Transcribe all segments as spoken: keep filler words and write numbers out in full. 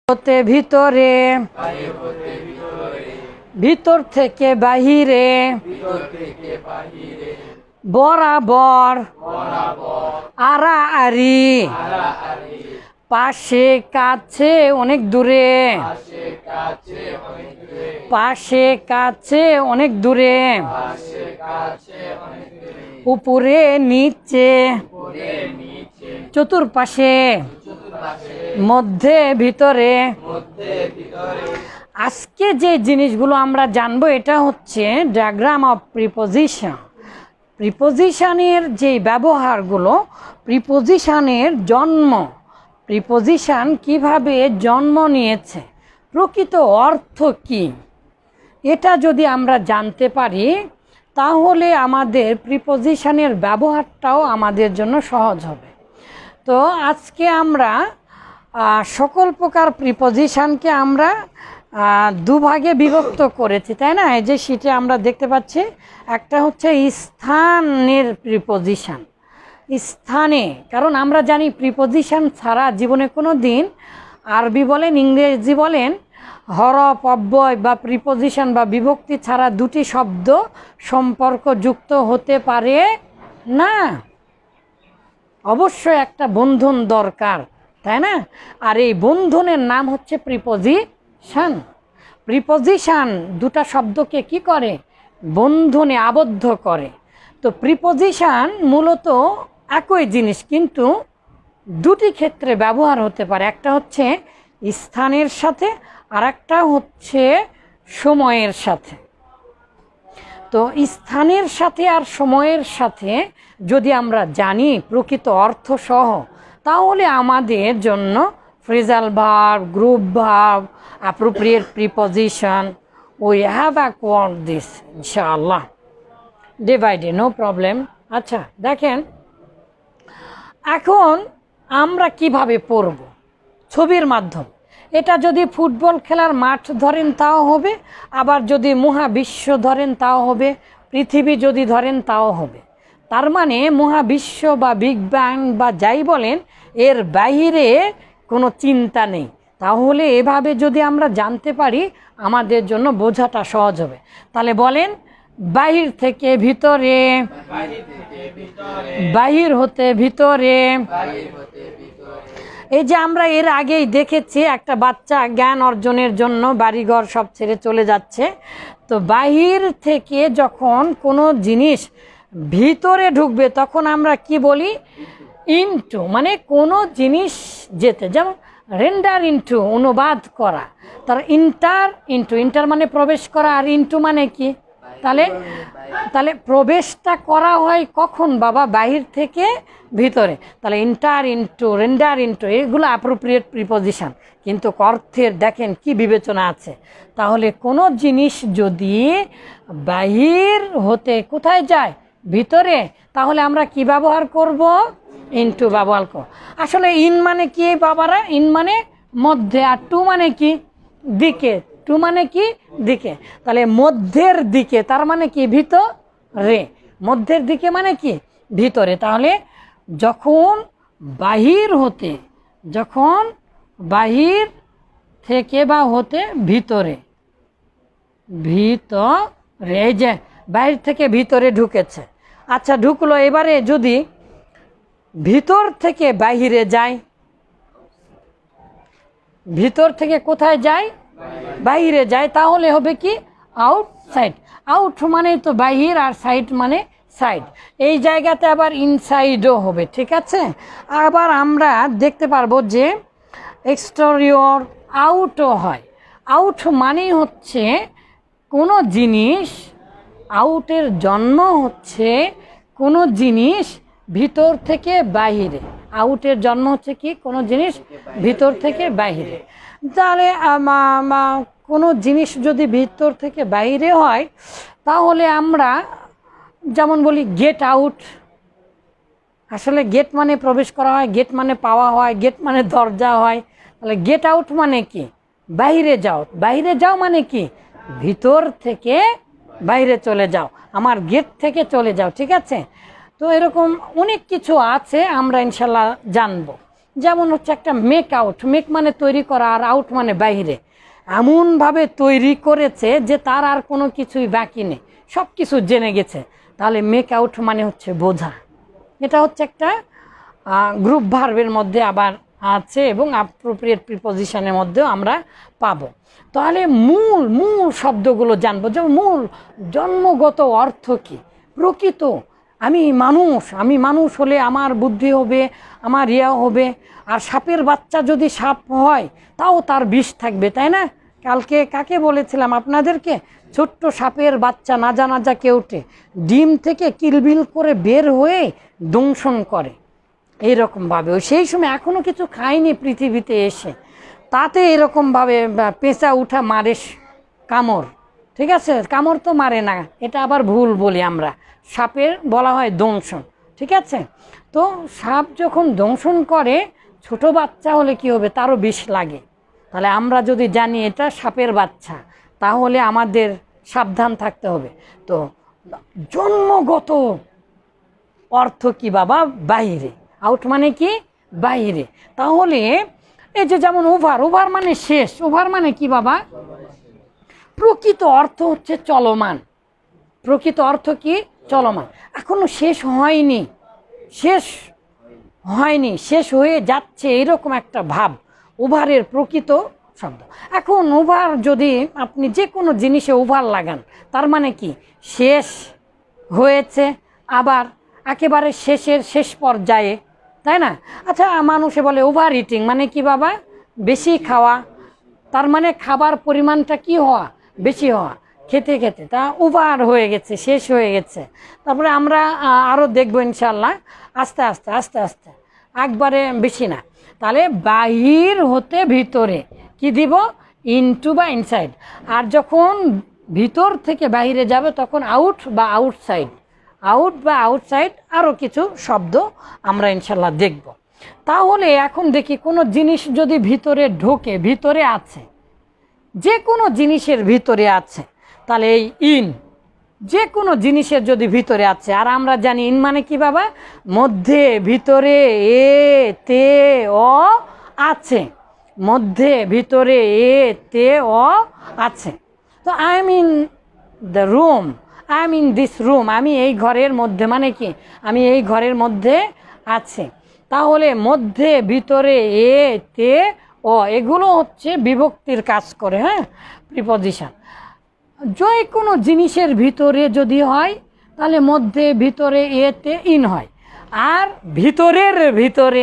হতে ভিতরে, ভিতর থেকে বাহিরে, বরাবর, আড়াআড়ি, পাশে কাছে অনেক দূরে, পাশে কাছে অনেক দূরে, উপরে নিচে, চতুর্পাশে, মধ্যে ভিতরে। আজকে যে জিনিসগুলো আমরা জানবো এটা হচ্ছে ডায়াগ্রাম অফ প্রিপোজিশন। প্রিপোজিশনের যে ব্যবহারগুলো, প্রিপোজিশনের জন্ম, প্রিপোজিশন কিভাবে জন্ম নিয়েছে, প্রকৃত অর্থ কি, এটা যদি আমরা জানতে পারি তাহলে আমাদের প্রিপোজিশনের ব্যবহারটাও আমাদের জন্য সহজ হবে। তো আজকে আমরা সকল প্রকার প্রিপোজিশনকে আমরা দুভাগে বিভক্ত করেছি, তাই না? এই যে শীটে আমরা দেখতে পাচ্ছি, একটা হচ্ছে স্থানের প্রিপোজিশন, স্থানে, কারণ আমরা জানি প্রিপোজিশন ছাড়া জীবনে কোনো দিন আরবি বলেন ইংরেজি বলেন হরফ অব্যয় বা প্রিপোজিশন বা বিভক্তি ছাড়া দুটি শব্দ সম্পর্কযুক্ত হতে পারে না। অবশ্যই একটা বন্ধন দরকার, তাই না? আর এই বন্ধনের নাম হচ্ছে প্রিপোজিশন। প্রিপোজিশন দুটা শব্দকে কি করে? বন্ধনে আবদ্ধ করে। তো প্রিপোজিশন মূলত একই জিনিস কিন্তু দুটি ক্ষেত্রে ব্যবহার হতে পারে, একটা হচ্ছে স্থানের সাথে আর একটা হচ্ছে সময়ের সাথে। তো স্থানের সাথে আর সময়ের সাথে যদি আমরা জানি প্রকৃত অর্থ সহ, তাহলে আমাদের জন্য phrasal verb, group verb, appropriate preposition, we have acquired this ইনশাআল্লাহ day by day, no problem. আচ্ছা দেখেন, এখন আমরা কিভাবে পড়ব? ছবির মাধ্যমে। এটা যদি ফুটবল খেলার মাঠ ধরেন তাও হবে, আবার যদি মহাবিশ্ব ধরেন তাও হবে, পৃথিবী যদি ধরেন তাও হবে। তার মানে মহাবিশ্ব বা বিগ ব্যাং বা যাই বলেন, এর বাইরে কোনো চিন্তা নেই। তাহলে এভাবে যদি আমরা জানতে পারি আমাদের জন্য বোঝাটা সহজ হবে। তাহলে বলেন, বাহির থেকে ভিতরে, বাহির হতে ভিতরে। এই যে আমরা এর আগেই দেখেছি একটা বাচ্চা জ্ঞান অর্জনের জন্য বাড়িঘর সব ছেড়ে চলে যাচ্ছে। তো বাহির থেকে যখন কোনো জিনিস ভিতরে ঢুকবে তখন আমরা কি বলি? ইনটু, মানে কোনো জিনিস যেতে, যেমন রেন্ডার ইনটু, অনুবাদ করা। তার ইন্টার ইনটু, ইন্টার মানে প্রবেশ করা, আর ইনটু মানে কি? তাহলে তাহলে প্রবেশটা করা হয় কখন বাবা? বাহির থেকে ভিতরে। তাহলে ইন্টার ইনটু, রেন্ডার ইনটু, এগুলো অ্যাপ্রোপ্রিয়েট প্রিপোজিশন। কিন্তু অর্থের দেখেন কি বিবেচনা আছে। তাহলে কোনো জিনিস যদি বাহির হতে কোথায় যায়? ভিতরে, তাহলে আমরা কি ব্যবহার করব? ইনটু ব্যবহার করব। আসলে ইন মানে কি বাবারা? ইন মানে মধ্যে, আর টু মানে কি? দিকে। টু মানে কি? দিকে। তাহলে মধ্যের দিকে, তার মানে কি? ভিতরে। মধ্যের দিকে মানে কি? ভিতরে। তাহলে যখন বাহির হতে, যখন বাহির থেকে বা হতে ভিতরে, ভিতরে, এই যে বাহির থেকে ভিতরে ঢুকেছে। আচ্ছা ঢুকলো, এবারে যদি ভিতর থেকে বাহিরে যায়, ভিতর থেকে কোথায় যায়? বাহিরে যায়, তাহলে হবে কি? আউটসাইড। আউট মানে তো বাহির, আর সাইড মানে সাইড। এই জায়গাতে আবার ইনসাইডও হবে, ঠিক আছে? আবার আমরা দেখতে পারবো যে এক্সটেরিয়র, আউটও হয়। আউট মানেই হচ্ছে কোনো জিনিস, আউটের জন্ম হচ্ছে কোনো জিনিস ভিতর থেকে বাহিরে। আউটের জন্ম হচ্ছে কি? কোনো জিনিস ভিতর থেকে বাহিরে। তাহলে কোনো জিনিস যদি ভিতর থেকে বাইরে হয়, তাহলে আমরা যেমন বলি গেট আউট। আসলে গেট মানে প্রবেশ করা হয়, গেট মানে পাওয়া হয়, গেট মানে দরজা হয়। তাহলে গেট আউট মানে কি? বাইরে যাও। বাইরে যাও মানে কি? ভিতর থেকে বাইরে চলে যাও, আমার গেট থেকে চলে যাও, ঠিক আছে? তো এরকম অনেক কিছু আছে, আমরা ইনশাল্লাহ জানবো। যেমন হচ্ছে একটা মেক আউট, মেক মানে তৈরি করা আর আউট মানে বাইরে, এমনভাবে তৈরি করেছে যে তার আর কোনো কিছুই বাকি নেই, সব কিছু জেনে গেছে। তাহলে মেক আউট মানে হচ্ছে বোঝা। এটা হচ্ছে একটা গ্রুপ ভার্বের মধ্যে আবার আছে এবং অ্যাপ্রোপ্রিয়েট প্রিপোজিশনের মধ্যেও আমরা পাবো। তাহলে মূল মূল শব্দগুলো জানবো, যেমন মূল জন্মগত অর্থ কী, প্রকৃত আমি মানুষ, আমি মানুষ হলে আমার বুদ্ধি হবে, আমার ইয়া হবে। আর সাপের বাচ্চা যদি সাপ হয় তাও তার বিষ থাকবে, তাই না? কালকে কাকে বলেছিলাম আপনাদেরকে, ছোট্ট সাপের বাচ্চা না জানা যা কেউটে ডিম থেকে কিলবিল করে বের হয়ে দংশন করে এইরকমভাবে। সেই সময় এখনও কিছু খায়নি পৃথিবীতে এসে, তাতে এরকমভাবে পেঁচা উঠা মারে কামড়, ঠিক আছে? কামড় তো মারে না, এটা আবার ভুল বলি আমরা, সাপের বলা হয় দংশন, ঠিক আছে? তো সাপ যখন দংশন করে ছোট বাচ্চা হলে কি হবে, তারও বিষ লাগে। তাহলে আমরা যদি জানি এটা সাপের বাচ্চা, তাহলে আমাদের সাবধান থাকতে হবে। তো জন্মগত অর্থ কি বাবা, বাইরে, আউট মানে কি বাইরে। তাহলে এই যে যেমন ওভার, ওভার মানে শেষ, ওভার মানে কি বাবা, প্রকৃত অর্থ হচ্ছে চলমান, প্রকৃত অর্থ কি চলমান, এখনো শেষ হয়নি, শেষ হয়নি, শেষ হয়ে যাচ্ছে, এরকম একটা ভাব ওভারের প্রকৃত শব্দ। এখন ওভার যদি আপনি যে কোনো জিনিসে ওভার লাগান, তার মানে কি শেষ হয়েছে, আবার একেবারে শেষের শেষ পর্যায়ে, তাই না? আচ্ছা, মানুষে বলে ওভার ইটিং মানে কি বাবা, বেশি খাওয়া, তার মানে খাবার পরিমাণটা কি হওয়া, বেশি হওয়া, খেতে খেতে তা ওভার হয়ে গেছে, শেষ হয়ে গেছে। তারপরে আমরা আরও দেখবো ইনশাল্লাহ, আস্তে আস্তে আস্তে আস্তে, একবারে বেশি না। তাহলে বাহির হতে ভিতরে কি দিব, ইনটু বা ইনসাইড। আর যখন ভিতর থেকে বাহিরে যাবে তখন আউট বা আউটসাইড, আউট বা আউটসাইড, আরও কিছু শব্দ আমরা ইনশাল্লাহ দেখব। তাহলে এখন দেখি কোনো জিনিস যদি ভিতরে ঢোকে, ভিতরে আছে, যে কোনো জিনিসের ভিতরে আছে, তাহলে এই ইন, যে কোনো জিনিসের যদি ভিতরে আছে, আর আমরা জানি ইন মানে কি বাবা, মধ্যে, ভিতরে, এ তে অ আছে, মধ্যে, ভিতরে, এ তে অ আছে। তো I am in the room, I am in this room, আমি এই ঘরের মধ্যে মানে কি, আমি এই ঘরের মধ্যে আছে। তাহলে মধ্যে, ভিতরে, এ তে ও, এগুলো হচ্ছে বিভক্তির কাজ করে, হ্যাঁ, প্রিপজিশন। যে কোনো জিনিসের ভিতরে যদি হয় তাহলে মধ্যে, ভিতরে, এতে ইন হয়। আর ভিতরের ভিতরে,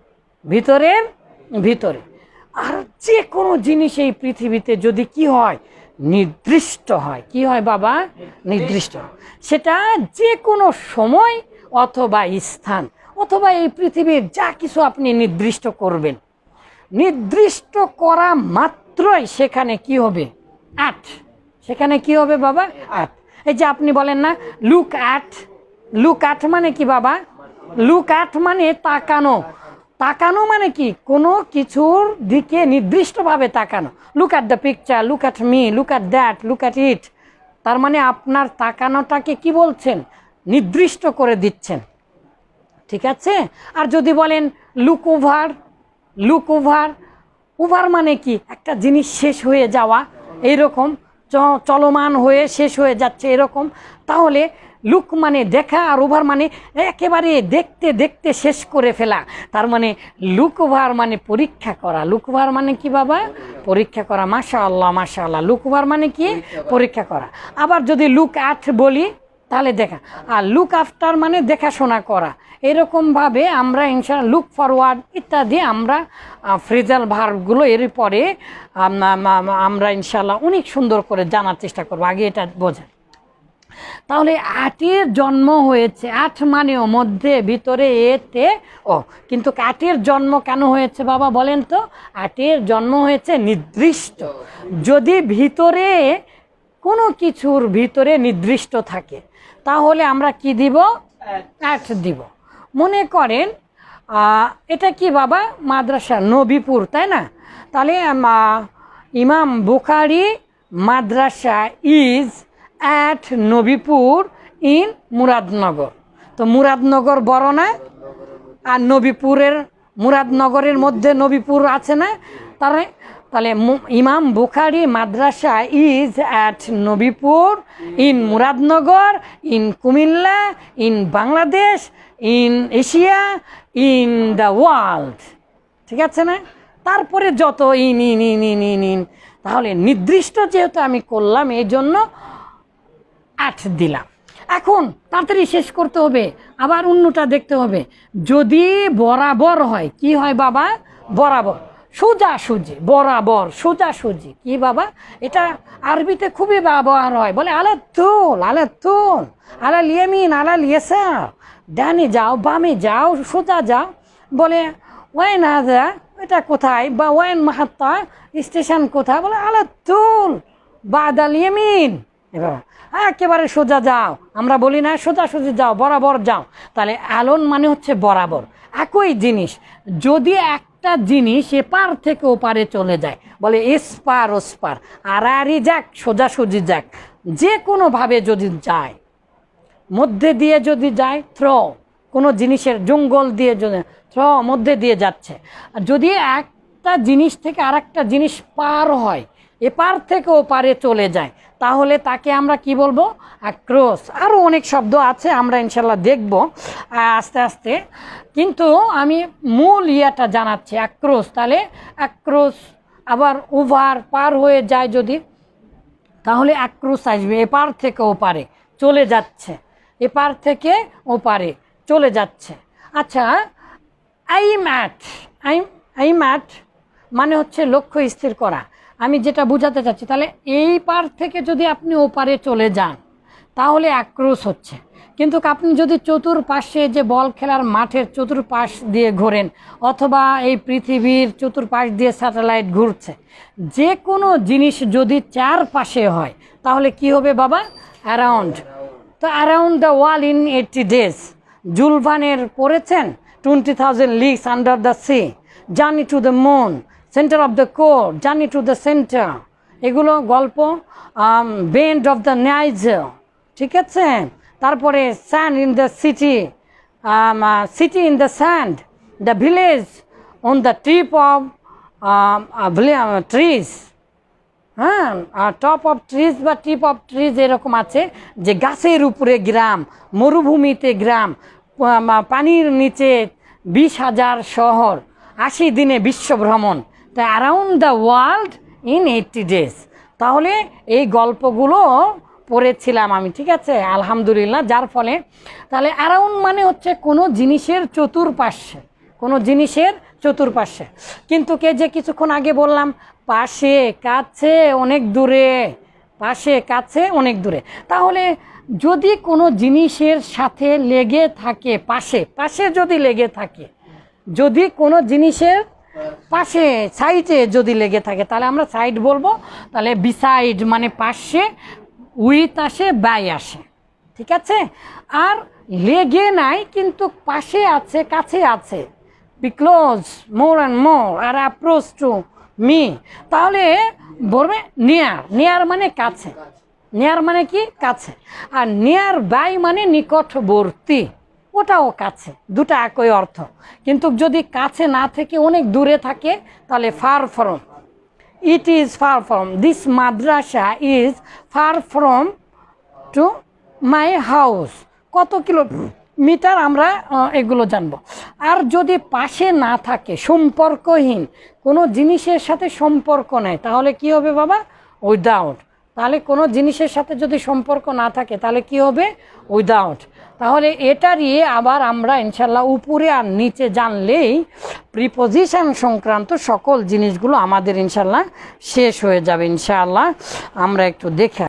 ভিতরের ভিতরে, আর যে কোনো জিনিস এই পৃথিবীতে যদি কি হয়, নির্দিষ্ট হয়, কি হয় বাবা, নির্দিষ্ট, সেটা যে কোনো সময় অথবা স্থান অথবা এই পৃথিবীর যা কিছু আপনি নির্দিষ্ট করবেন, নির্দিষ্ট করা মাত্রই সেখানে কি হবে, অ্যাট, সেখানে কি হবে বাবা, অ্যাট। এই যে আপনি বলেন না লুক অ্যাট, লুক অ্যাট মানে কি বাবা, লুক অ্যাট মানে তাকানো, তাকানো মানে কি কোনো কিছুর দিকে নির্দিষ্টভাবে তাকানো, look at the picture, look at me, look at that, look at it. তার মানে আপনার তাকানোটাকে কি বলছেন, নির্দিষ্ট করে দিচ্ছেন, ঠিক আছে? আর যদি বলেন look over, look over, over মানে কি একটা জিনিস শেষ হয়ে যাওয়া, এইরকম চলমান হয়ে শেষ হয়ে যাচ্ছে এরকম। তাহলে লুক মানে দেখা, আর ওভার মানে একেবারে দেখতে দেখতে শেষ করে ফেলা। তার মানে লুক ওভার মানে পরীক্ষা করা, লুক ওভার মানে কি বাবা, পরীক্ষা করা। মাশাআল্লাহ মাশাআল্লাহ, লুক ওভার মানে কি, পরীক্ষা করা। আবার যদি লুক অ্যাট বলি তাহলে দেখা, আর লুক আফটার মানে দেখাশোনা করা। এরকমভাবে আমরা ইনশাআল্লাহ লুক ফরওয়ার্ড ইত্যাদি আমরা ফ্রেজাল ভার্বগুলো এর পরে আমরা ইনশাআল্লাহ অনেক সুন্দর করে জানার চেষ্টা করবো, আগে এটা বোঝা। তাহলে আটের জন্ম হয়েছে, আট মানেও মধ্যে, ভিতরে, এতে ও, কিন্তু আটের জন্ম কেন হয়েছে বাবা বলেন তো? আটের জন্ম হয়েছে নির্দিষ্ট, যদি ভিতরে কোনো কিছুর ভিতরে নির্দিষ্ট থাকে তাহলে আমরা কি দিব, অ্যাট দিব। মনে করেন এটা কি বাবা, মাদ্রাসা নবীপুর, তাই না? তাহলে Imam Bukhari madrasa is at Nabipur in Muradnagar. তো মুরাদনগর বড় না, আর নবীপুরের মুরাদনগরের মধ্যে নবীপুর আছে না? তাহলে তাহলে Imam Bukhari madrasa is at Nabipur, in Muradnagar, in Comilla, in Bangladesh, in Asia, in the world. ঠিক আছে না? তারপরে যত in in in in in in তাহলে নির্দিষ্ট যেহেতু আমি করলাম এই জন্য আট দিলাম। এখন তাড়াতাড়ি শেষ করতে হবে, আবার অন্যটা দেখতে হবে। যদি বরাবর হয়, কি হয় বাবা? বরাবর, সোজাসুজি, বরাবর, সোজাসুজি। কি বাবা? এটা আরবিতে খুবই ব্যবহার হয়। বলে আলা তুল, আলা তুল, আলা লিয়ামিন, আলা লিয়াসার, ডানে যাও, বামে যাও, সোজা যাও। বলে ওয়াইন হাজা, এটা কোথায়? বা ওয়াইন মাহাত্তা, স্টেশন কোথায়? বলে আলা তুল বাদাল ইয়ামিন। এবার একেবারে সোজা যাও। আমরা বলি না সোজাসুজি যাও, বরাবর যাও। তাহলে আলোন মানে হচ্ছে বরাবর। একই জিনিস, যদি একটা জিনিস এপার থেকে ওপারে চলে যায়, বলে এসপার ওসপার, আড়াআড়ি যাক, সোজাসুজি যাক, যে কোনোভাবে যদি যায়, মধ্যে দিয়ে যদি যায়, থ্র, কোনো জিনিসের জঙ্গল দিয়ে যদি থ্র, মধ্যে দিয়ে যাচ্ছে। আর যদি একটা জিনিস থেকে আর একটা জিনিস পার হয়, এপার থেকে ওপারে চলে যায়, তাহলে তাকে আমরা কি বলবো? অ্যাক্রস। আরও অনেক শব্দ আছে, আমরা ইনশাল্লাহ দেখব আস্তে আস্তে, কিন্তু আমি মূল ইয়াটা জানাচ্ছি, অ্যাক্রস। তাহলে অ্যাক্রস, আবার ওভার, পার হয়ে যায় যদি, তাহলে অ্যাক্রস আসবে, এপার থেকে ওপারে চলে যাচ্ছে, এপার থেকে ওপারে চলে যাচ্ছে। আচ্ছা, aim at, aim aim at মানে হচ্ছে লক্ষ্য স্থির করা। আমি যেটা বোঝাতে চাচ্ছি, তাহলে এই পার থেকে যদি আপনি ওপারে চলে যান তাহলে অ্যাক্রস হচ্ছে। কিন্তু আপনি যদি চতুর্পাশে, যে বল খেলার মাঠের চতুর্পাশ দিয়ে ঘোরেন, অথবা এই পৃথিবীর চতুর্পাশ দিয়ে স্যাটেলাইট ঘুরছে, যে কোনো জিনিস যদি চারপাশে হয় তাহলে কি হবে বাবা? অ্যারাউন্ড। তো around the world in eighty days, জুলভানের পড়েছেন? Twenty thousand leagues under the sea, journey to the moon, centre of the core, journey to the centre, এগুলো গল্প। বেন্ড অফ দ্য নাইজেল, ঠিক আছে? তারপরে sand in the city, city in the sand, the village on the tip of trees, হ্যাঁ, top of trees বা tip of trees, এরকম আছে যে গাছের উপরে গ্রাম, মরুভূমিতে গ্রাম, পানির নিচে বিশ হাজার শহর, আশি দিনে বিশ্ব ভ্রমণ, তা around the world in eighty days. তাহলে এই গল্পগুলো পড়েছিলাম আমি, ঠিক আছে, আলহামদুলিল্লাহ। যার ফলে তাহলে অ্যারাউন্ড মানে হচ্ছে কোনো জিনিসের চতুর্পাশে, কোনো জিনিসের চতুর্পাশে। কিন্তু কে যে কিছুক্ষণ আগে বললাম, পাশে, কাছে, অনেক দূরে, পাশে, কাছে, অনেক দূরে। তাহলে যদি কোনো জিনিসের সাথে লেগে থাকে, পাশে, পাশে যদি লেগে থাকে, যদি কোনো জিনিসের পাশে, সাইডে যদি লেগে থাকে, তাহলে আমরা সাইড বলবো। তাহলে বিসাইড মানে পাশে, উইথ আসে, বাই আসে, ঠিক আছে? আর লেগে নাই কিন্তু পাশে আছে, কাছে আছে, be close, more and more, আর অ্যাপ্রোচ টু মি, তাহলে বলবে নিয়ার। নিয়ার মানে কাছে, নিয়ার মানে কি? কাছে। আর নিয়ার বাই মানে নিকটবর্তী, ওটাও কাছে, দুটো একই অর্থ। কিন্তু যদি কাছে না থেকে অনেক দূরে থাকে তাহলে far from, it is far from, this madrasa is far from to my house, কত কিলোমিটার আমরা এগুলো জানবো। আর যদি পাশে না থাকে, সম্পর্কহীন, কোনো জিনিসের সাথে সম্পর্ক নেই, তাহলে কি হবে বাবা? উইদাউট। তাহলে কোনো জিনিসের সাথে যদি সম্পর্ক না থাকে তাহলে কি হবে? উইদাউট। তাহলে এটারই আবার আমরা ইনশাল্লাহ উপরে আর নিচে জানলেই প্রিপোজিশন সংক্রান্ত সকল জিনিসগুলো আমাদের ইনশাল্লাহ শেষ হয়ে যাবে। ইনশাআল্লাহ আমরা একটু দেখে